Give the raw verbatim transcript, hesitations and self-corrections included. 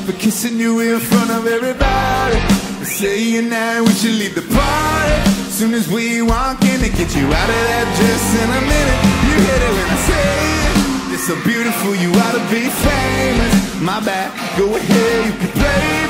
for kissing you in front of everybody. Saying that we should leave the party soon as we walk in to get you out of that dress in a minute. You hit it when I say it. You're so beautiful, you ought to be famous. My bad, go ahead, you can play